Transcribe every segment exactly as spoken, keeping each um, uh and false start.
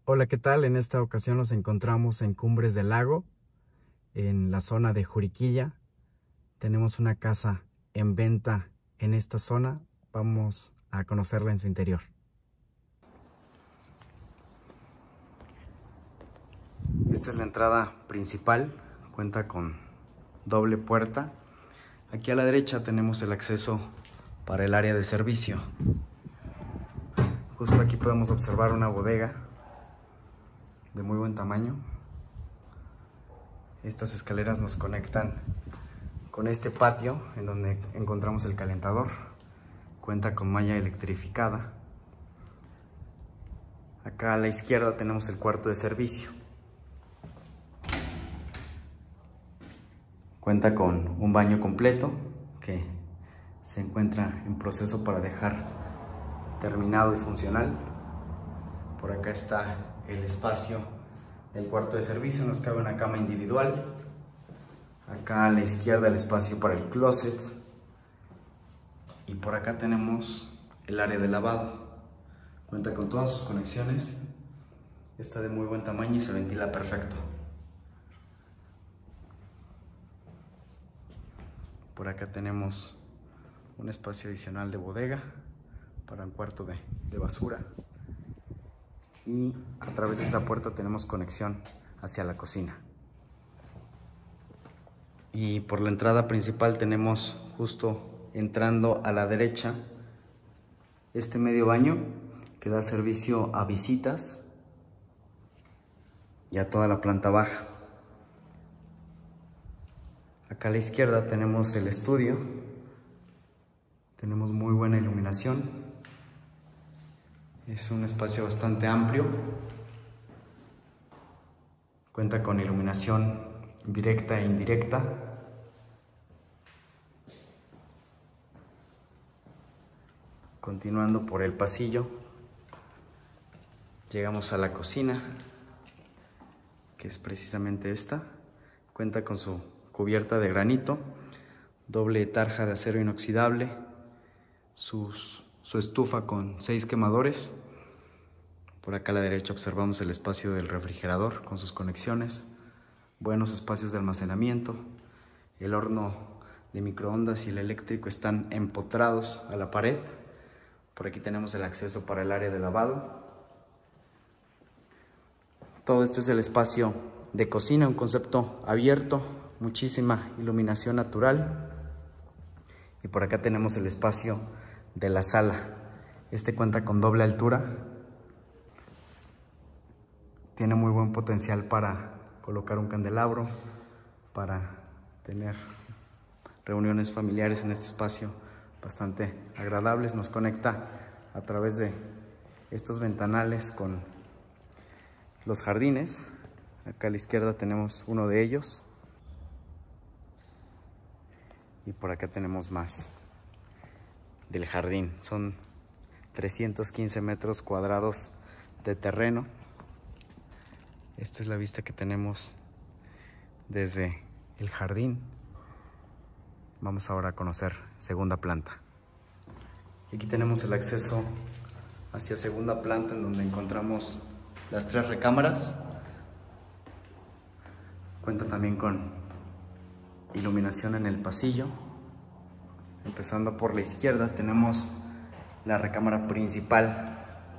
Hola, ¿qué tal? En esta ocasión nos encontramos en Cumbres del Lago, en la zona de Juriquilla. Tenemos una casa en venta en esta zona. Vamos a conocerla en su interior. Esta es la entrada principal, cuenta con doble puerta. Aquí a la derecha tenemos el acceso para el área de servicio. Justo aquí podemos observar una bodega de muy buen tamaño. Estas escaleras nos conectan con este patio en donde encontramos el calentador. Cuenta con malla electrificada. Acá a la izquierda tenemos el cuarto de servicio. Cuenta con un baño completo que se encuentra en proceso para dejar terminado y funcional. Por acá está el espacio del cuarto de servicio, nos cabe una cama individual. Acá a la izquierda el espacio para el closet. Y por acá tenemos el área de lavado. Cuenta con todas sus conexiones. Está de muy buen tamaño y se ventila perfecto. Por acá tenemos un espacio adicional de bodega para un cuarto de, de basura. Y a través de esa puerta tenemos conexión hacia la cocina. Y por la entrada principal tenemos, justo entrando a la derecha, este medio baño que da servicio a visitas y a toda la planta baja. Acá a la izquierda tenemos el estudio. Tenemos muy buena iluminación. Es un espacio bastante amplio. Cuenta con iluminación directa e indirecta. Continuando por el pasillo, llegamos a la cocina, que es precisamente esta. Cuenta con su cubierta de granito, doble tarja de acero inoxidable, sus, su estufa con seis quemadores. Por acá a la derecha observamos el espacio del refrigerador con sus conexiones, buenos espacios de almacenamiento. El horno de microondas y el eléctrico están empotrados a la pared. Por aquí tenemos el acceso para el área de lavado. Todo este es el espacio de cocina, un concepto abierto, muchísima iluminación natural. Y por acá tenemos el espacio de la sala. Este cuenta con doble altura. Tiene muy buen potencial para colocar un candelabro, para tener reuniones familiares en este espacio bastante agradables. Nos conecta a través de estos ventanales con los jardines. Acá a la izquierda tenemos uno de ellos. Y por acá tenemos más del jardín. Son trescientos quince metros cuadrados de terreno. Esta es la vista que tenemos desde el jardín. Vamos ahora a conocer segunda planta. Aquí tenemos el acceso hacia segunda planta, en donde encontramos las tres recámaras. Cuenta también con iluminación en el pasillo. Empezando por la izquierda tenemos la recámara principal.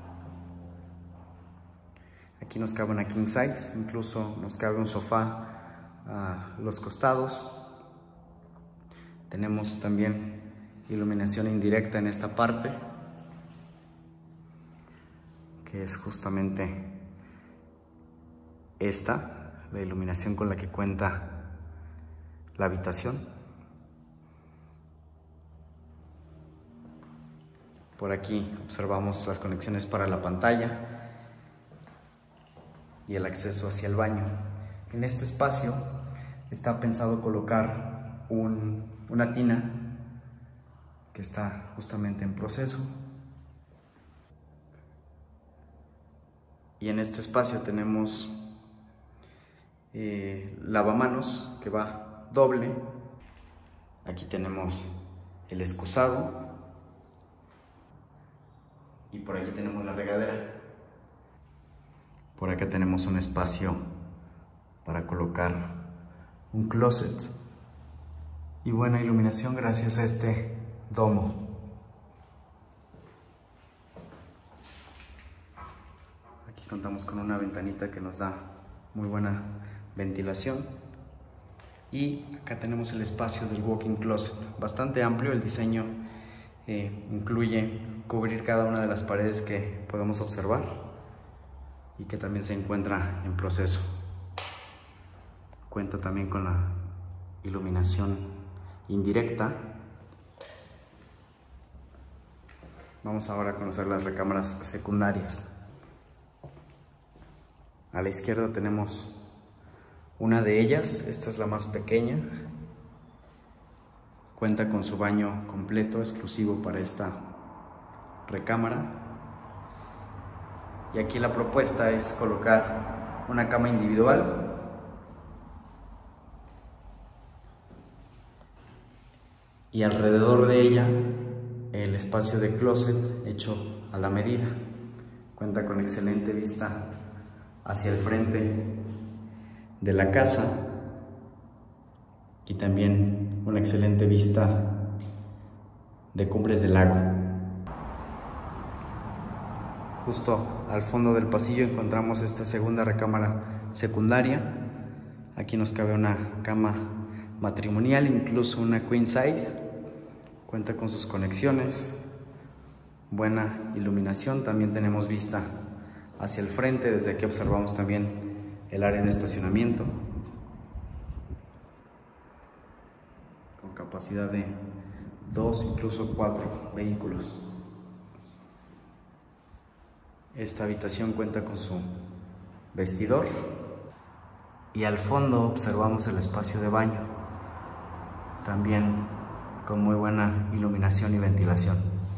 Aquí nos cabe una king size, incluso nos cabe un sofá a los costados. Tenemos también iluminación indirecta en esta parte, que es justamente esta, la iluminación con la que cuenta la habitación. Por aquí observamos las conexiones para la pantalla y el acceso hacia el baño. En este espacio está pensado colocar un, una tina que está justamente en proceso. Y en este espacio tenemos eh, lavamanos que va doble. Aquí tenemos el excusado. Y por aquí tenemos la regadera. Por acá tenemos un espacio para colocar un closet y buena iluminación gracias a este domo. Aquí contamos con una ventanita que nos da muy buena ventilación. Y acá tenemos el espacio del walk-in closet, bastante amplio. El diseño eh, incluye cubrir cada una de las paredes que podemos observar y que también se encuentra en proceso. Cuenta también con la iluminación indirecta. Vamos ahora a conocer las recámaras secundarias. A la izquierda tenemos una de ellas, esta es la más pequeña. Cuenta con su baño completo, exclusivo para esta recámara. Y aquí la propuesta es colocar una cama individual y alrededor de ella el espacio de closet hecho a la medida. Cuenta con excelente vista hacia el frente de la casa y también una excelente vista de Cumbres del Lago. Justo al fondo del pasillo encontramos esta segunda recámara secundaria. Aquí nos cabe una cama matrimonial, incluso una queen size. Cuenta con sus conexiones, buena iluminación. También tenemos vista hacia el frente. Desde aquí observamos también el área de estacionamiento con capacidad de dos, incluso cuatro vehículos. Esta habitación cuenta con su vestidor y al fondo observamos el espacio de baño, también con muy buena iluminación y ventilación.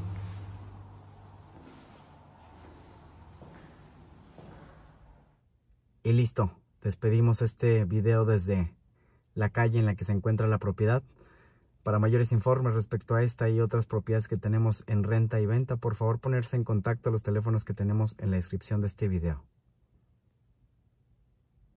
Y listo, despedimos este video desde la calle en la que se encuentra la propiedad. Para mayores informes respecto a esta y otras propiedades que tenemos en renta y venta, por favor ponerse en contacto a los teléfonos que tenemos en la descripción de este video.